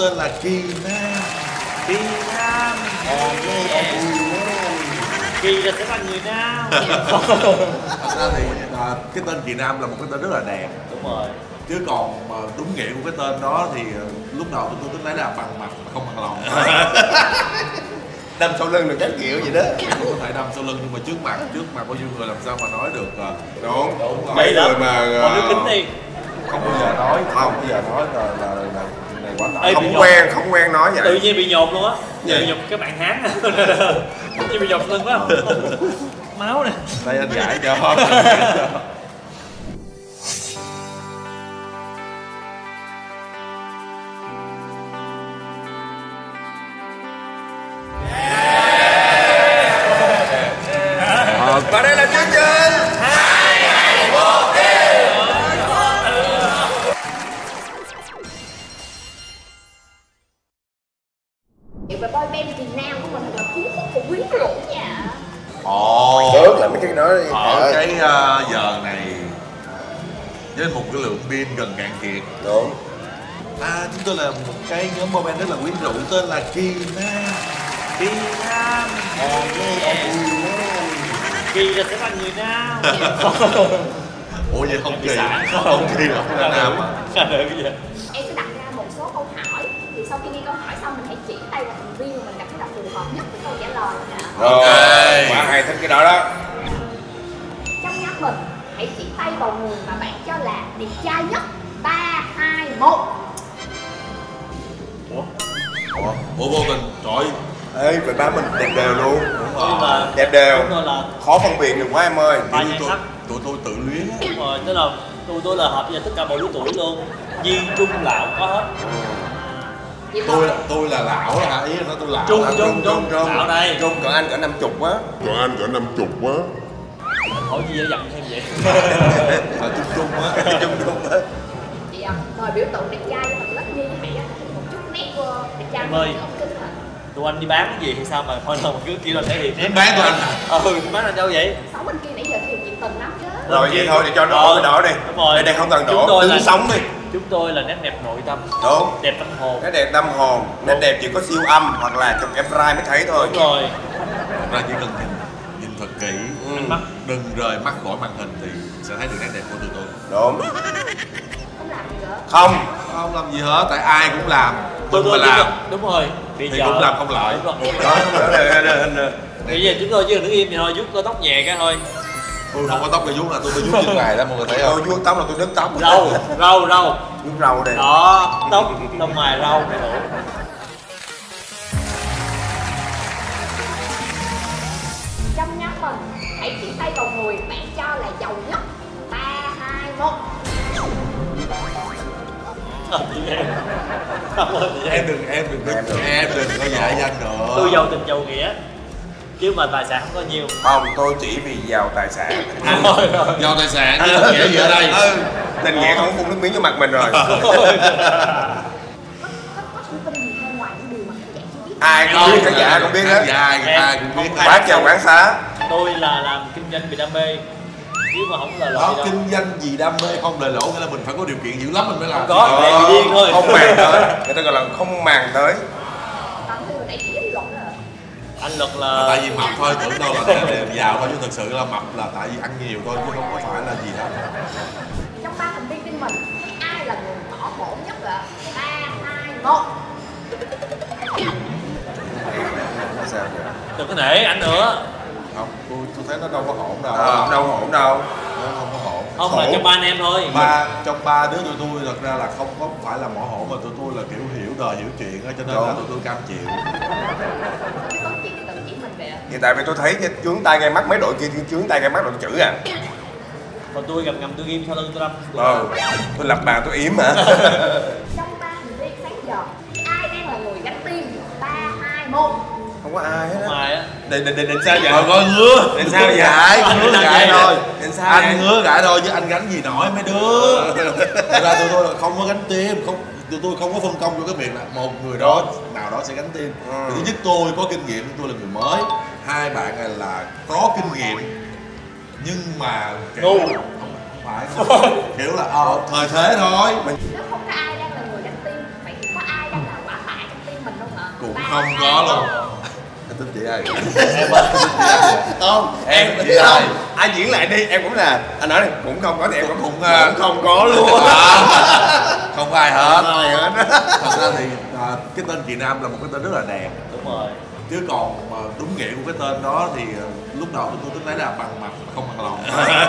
tên là Kỳ Nam. Kỳ Nam. Kỳ là sẽ là người Nam. Thật ra thì cái tên Kỳ Nam là một cái tên rất là đẹp. Đúng rồi. Chứ còn đúng nghĩa của cái tên đó thì lúc đầu tôi tính lấy là bằng mặt mà không bằng lòng. Đâm sau lưng được các kiểu gì đó. Có thể đâm sau lưng nhưng mà trước mặt bao nhiêu người làm sao mà nói được. Đúng. Mấy người mà còn đứa kính đi. Không bao giờ nói, không bao giờ nói là này quá tải. Không quen nói vậy. Tự nhiên bị nhột luôn á. Bị nhột các bạn Hán. Tự nhiên bị nhột lưng quá. Máu nè. Đây anh giải cho. Và đây là chương trình 2, 2, 1 đi. Vậy mà boy band Kỳ Nam của mình thật là cuốn hút và quyến rũ nha. Bớt lại mấy cái đó đi. Ở cái giờ này với một cái lượng pin gần cạn kiệt. Đúng. Chúng tôi là một cái nhóm boy band rất là quyến rũ tên là Kỳ Nam. Kỳ Nam. Kỳ là sẽ là người Nam. Ủa vậy không Kỳ? Không Kỳ là không là Nam à? Em sẽ đặt ra một số câu hỏi. Thì sau khi nghe câu hỏi xong mình hãy chỉ tay vào thành viên mà mình cảm thấy là phù hợp nhất với câu trả lời nè. Ok. Quá hay thích cái đó đó. Trong nhóm mình hãy chỉ tay vào người mà bạn cho là đẹp trai nhất. 3, 2, 1. Ủa vô tình, trời. Ê, vậy ba mình đẹp đều luôn. Nhưng mà Đẹp đều. đúng rồi là Khó phân biệt được quá em ơi. ba nhan sắc. Tụi tôi tự luyến á. Đúng rồi, tức là tôi là hợp với tất cả mọi lứa tuổi luôn. Di trung lão có hết. Tôi là lão hả? Ý là tôi lão. Trung lão đây. Trung còn anh cỡ 50 quá. Hỏi gì vậy dặn thêm vậy? Trung á. Trung á. Chị mời biểu tượng đẹp trai cho mình lớp Nhi với mẹ một chút nét đẹp trai Em ơi. ống kính hả? Tụi anh đi bán cái gì hay sao mà thôi đâu mà cứ kêu là thể hiện. Em bán tụi anh hả? Bán là đâu vậy? Sáu bên kia nãy giờ thì nhiệt tình lắm chứ. Rồi vậy thôi thì cho đổ cái đỏ đi. Đúng rồi. Đây không cần đổ, đứng sống đi. Chúng tôi là nét đẹp nội tâm. Đúng. Đẹp tâm hồn. Cái đẹp tâm hồn, nét đẹp chỉ có siêu âm hoặc là chụp MRI mới thấy thôi. Đúng rồi. Ra chỉ cần nhìn thật kỹ, mắt đừng rời mắt khỏi màn hình thì sẽ thấy được nét đẹp của tụi tôi. Đúng. Không làm gì nữa. Không làm gì hết, tại ai cũng làm. Tôi mà làm. Đúng rồi. Thì cũng làm không lợi. Đó. Bây giờ chúng tôi chỉ cần đứng im thì thôi, vuốt tóc nhẹ cái thôi. Tôi không có tóc để vuốt là tôi vuốt chân dài đó mọi người thấy không? Tôi vuốt tóc là tôi đứt tóc. Râu. Vuốt râu đây. Đó, tóc mài râu này đủ. Trong nhóm mình hãy chỉ tay vào người bạn cho là giàu nhất. 3, 2, 1. Em đừng có giả danh nữa. Tôi giàu tình giàu nghĩa chứ mà tài sản không có nhiều. Không, tôi chỉ vì giàu tài sản. Giàu tài sản chứ tình nghĩa gì ở đây? Tình nghĩa không phun nước miếng cho mặt mình rồi. Có thông tin gì thêm ngoài những điều mà khán giả chưa biết? Ai cũng biết, khán giả cũng biết hết. Ai cũng biết. Quán chào quán xá. Tôi là làm kinh doanh vì đam mê chứ mà không là Đó, gì đâu. kinh doanh gì đam mê không lời lỗ nghĩa là mình phải có điều kiện dữ lắm mình mới làm. Không có, để bị điên thôi. Không màng tới. Người ta gọi là không màng tới. Còn khi nãy chỉ với luật rồi. Anh Luật là Tại vì mập thôi, tưởng đâu là để giàu thôi chứ thực sự là mập là tại vì ăn nhiều thôi chứ không có phải là gì hết. Trong 3 thành viên team mình, ai là người bỏ hổn nhất ạ? 3, 2, 1. Sao vậy? đừng có nể anh nữa. Không, tôi thấy nó đâu có hổn đâu. Đâu hổn đâu. Nó không có hổn. Không là trong ba anh em thôi. Trong ba đứa tụi tôi thật ra là không có phải là mỏ hổn mà tụi tôi là kiểu hiểu đời hiểu chuyện á cho nên là tụi tôi cam chịu. Có chuyện tự chỉ mình vậy ạ? Thì tại vì tôi thấy cái chướng tay gai mắt mấy đội kia chướng tay gai mắt đội chữ à. Còn tôi ngầm tôi ghim sau lưng tôi đâm. Tôi lập bàn tôi yếm hả? Trong 3 thành viên sáng giờ, ai đang là người gánh tim? 3, 2, 1. Không có ai hết á. Ngoài á. Định sao vậy? Coi ngứa. Định sao vậy? Ngứa gãi thôi. Định sao Anh ngứa gãi thôi chứ anh gánh gì nổi mấy đứa. Thật ra tụi tôi là không có gánh tim, tụi tôi không có phân công cho cái việc là một người đó nào đó sẽ gánh tim. Thứ nhất tôi có kinh nghiệm, tôi là người mới. Hai bạn này là có kinh nghiệm nhưng mà kiểu là không phải kiểu là thời thế thôi. Nếu không có ai đang là người gánh tim, vậy thì có ai đang là quả Không có luôn. Anh tính chị ai? Em ơi, không em chị ai? Ai diễn lại đi, em cũng là anh nói đi, cũng không có thì em cũng Cũng không có luôn. Không có ai hết. Không ai hết. Thật ra thì cái tên Kỳ Nam là một cái tên rất là đẹp. Đúng rồi. Chứ còn mà đúng nghĩa của cái tên đó thì lúc đầu tôi tính lấy là bằng mặt không bằng lòng.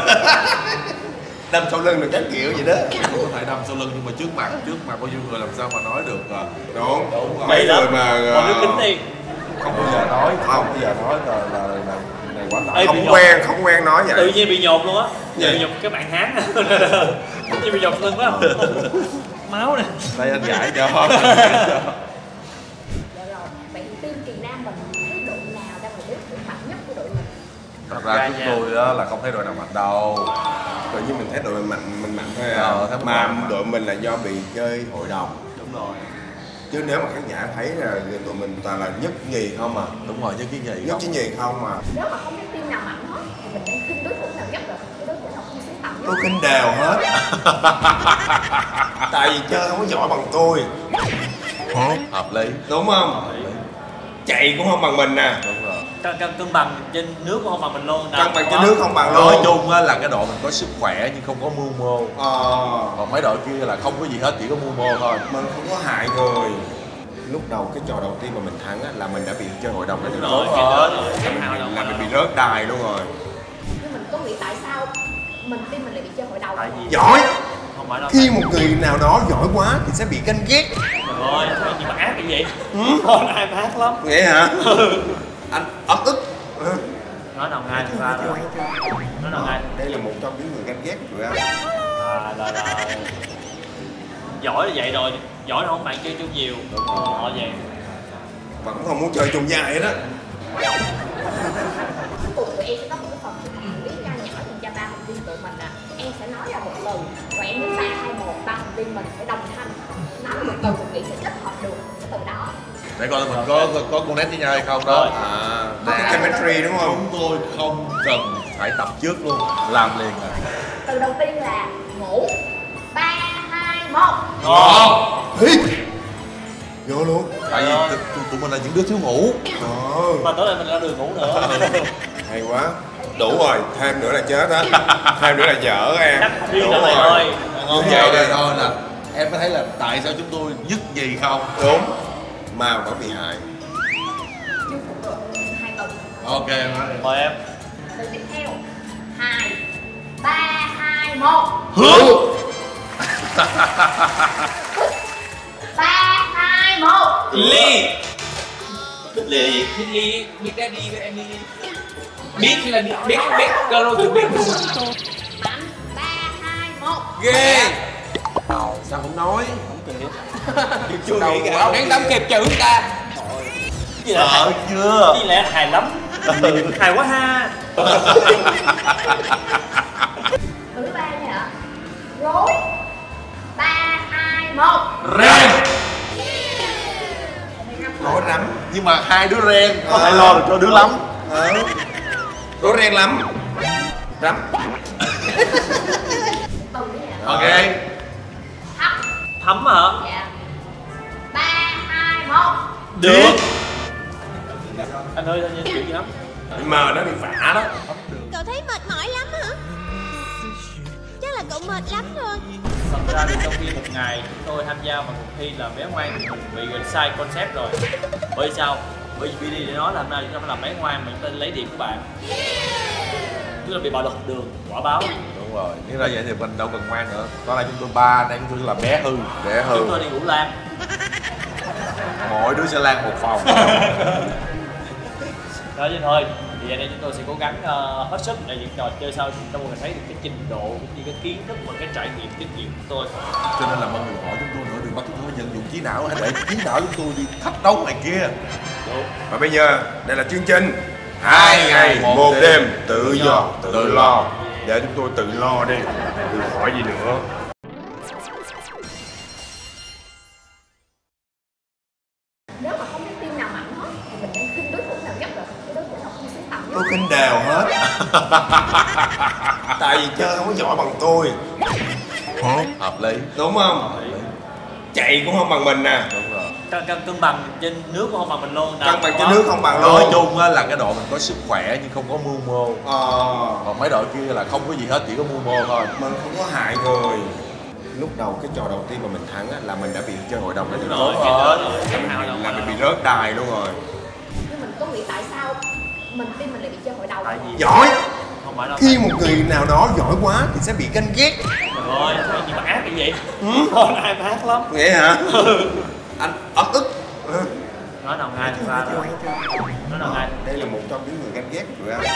Đâm sau lưng được các kiểu gì đó. Cũng có thể đâm sau lưng nhưng mà trước mặt bao nhiêu người làm sao mà nói được. Đúng rồi. mấy người mà Còn nước kính đi. Không bao giờ nói, không bao giờ nói là này quá tải. Ê, không quen nói vậy. Tự nhiên bị nhột luôn á. Gì? Bị nhột cái bạn Hán. Tự nhiên bị nhột lưng quá. Máu nè. Đây anh giải cho. Rồi vậy thì team Kỳ Nam mình thấy đội nào đang là đối thủ mạnh nhất của đội mình? Thật ra chúng tôi đó là không thấy đội nào mạnh đâu. Tự nhiên mình thấy đội mình mạnh thôi Thấy mà mạnh. đội mình là do bị chơi hội đồng. Đúng rồi. Chứ nếu mà khán giả thấy là tụi mình toàn là nhất nhì không à. Đúng rồi, với cái gì Nhất chứ nhì không mà. Nếu mà không biết team nào mạnh hết thì mình đang khinh đối thủ nào nhất rồi? Cái đối thủ nào không xứng tầm nhất? Tôi khinh đều hết. Tại vì chơi không có giỏi bằng tôi. Hợp lý. Đúng không? Chạy cũng không bằng mình nè. Đúng rồi. Cân bằng trên nước cũng không bằng mình luôn. Cân bằng trên nước không bằng Nói luôn. chung á là cái đội mình có sức khỏe nhưng không có mưu mô. Còn mấy đội kia là không có gì hết, chỉ có mưu mô thôi. Mình không có hại người. Lúc đầu cái trò đầu tiên mà mình thắng á, là mình đã bị chơi hội đồng Đúng rồi. rồi, Là mình bị rớt đài luôn rồi. Nhưng mình có nghĩ tại sao team mình lại bị chơi hội đầu? Tại vì Giỏi. không phải đâu. Khi một người nào đó giỏi quá thì sẽ bị ganh ghét. Rồi, nhưng mà ác cái gì? Con ai mà ác lắm. Nghe hả? Anh ấm ức. Nói nào ngay ra rồi. Nói nào ngay. Đây là một trong những người ganh ghét của anh. Là giỏi là vậy rồi, giỏi là không bạn chơi chung nhiều. Họ vậy. Mà cũng không muốn chơi chung dài hết á. Cuối cùng tụi em sẽ có một cái phần biết nho nhỏ dành cho ba thành viên tụi mình nè. Em sẽ nói ra một từ và em đến 3, 2, 1, ba thành viên mình phải đồng thanh nói một từ mình nghĩ sẽ kết hợp được cái từ đó. Để coi là mình có connect với nhau hay không đó. Có cái chemistry đúng không? Chúng tôi không cần phải tập trước luôn, làm liền à. Từ đầu tiên là ngủ. 3, 2, 1. Ngon. Vô luôn. Tại vì tụi mình là những đứa thiếu ngủ. Mà tối nay mình ra đường ngủ nữa. Hay quá. Đủ rồi, thêm nữa là chết á. Thêm nữa là dở em. Chắc riêng Đúng là mày rồi. thôi. Ngon vậy đây thôi nè. Em có thấy là tại sao chúng tôi nhất gì không? Đúng. Mà vẫn bị hại. Chưa phục được 2 từ. Ok em nói đi. Mời em. Từ tiếp theo 2, 3, 2, 1. Hướng. 3, 2, 1. Ly. Ly. Biết ra đi với em đi. Biết là biết Carlo thì biết. 5, 3, 2, 1. Ghê. Sao không nói? Chưa nghĩ cả. Đang đóng kẹp chữ ta. Sợ chưa? Đi lẽ hài lắm. Hài quá ha. Từ thứ 3 nha. Rối. 3, 2, 1. Ren. Rối rắm. Nhưng mà hai đứa ren có thể lo được cho đứa lắm. Rối ren lắm. Rắm. Từ nữa nha. Ok. Thấp. Thấm hả? Dạ. 3, 2, 1. Được. Anh ơi, anh chữ gì lắm? Mờ nó bị phả đó. Cậu thấy mệt mỏi lắm hả? Chắc là cậu mệt lắm rồi. Thật ra thì trong khi một ngày chúng tôi tham gia vào cuộc thi là bé ngoan thì mình bị sai concept rồi. Bởi sao? Bởi vì BD để nói là hôm nay chúng ta phải làm bé ngoan mà chúng ta lấy điểm của bạn. Tức là bị bạo lực học đường, quả báo. Đúng rồi, nếu ra vậy thì mình đâu cần ngoan nữa. Có là chúng tôi ba, đây chúng tôi là bé hư. Bé hư. Chúng tôi đi ngủ lan. Mỗi đứa sẽ lan một phòng. Đó chứ thôi. Thì anh em chúng tôi sẽ cố gắng hết sức để những trò chơi sau chúng tôi thấy được cái trình độ cũng như cái kiến thức và cái trải nghiệm kinh nghiệm của tôi. Cho nên là mọi người hỏi chúng tôi nữa, đừng bắt chúng tôi vận dụng trí não, hãy để trí não chúng tôi đi thách đấu này kia. Đúng. Và bây giờ đây là chương trình 2 ngày 1 đêm tự do tự lo. Để chúng tôi tự lo đi, đừng hỏi gì nữa. Nếu mà không biết team nào mạnh hết thì mình đang khinh đối thủ nào nhất rồi? Cái đối thủ nào không xứng tầm nhất? Tôi khinh đều hết. Tại vì chơi không có giỏi bằng tôi. Hợp lý. Đúng không? Chạy cũng không bằng mình nè. Đúng rồi. cân bằng trên nước cũng không bằng mình luôn. Cân bằng trên nước không bằng Nói luôn. chung á là cái đội mình có sức khỏe nhưng không có mưu mô. Còn mấy đội kia là không có gì hết, chỉ có mưu mô thôi. Mình không có hại người. Lúc đầu cái trò đầu tiên mà mình thắng á, là mình đã bị chơi hội đồng đó Đúng rồi. rồi, Là mình bị rớt đài luôn rồi. Nhưng mình có nghĩ tại sao team mình lại bị chơi hội đầu? Tại vì Giỏi. không phải đâu. Khi một người nào đó giỏi quá thì sẽ bị ganh ghét. Rồi, thôi gì mà ác cái gì? Thôi ai mà ác lắm. Vậy hả? Anh ấm ức. Nói nào ngay ra rồi. Nói nào ngay. Đây là một trong những người ganh ghét của anh.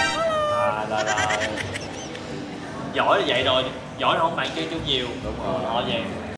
Giỏi là vậy rồi, giỏi là không bạn chơi chung nhiều. Đúng rồi. Họ vậy.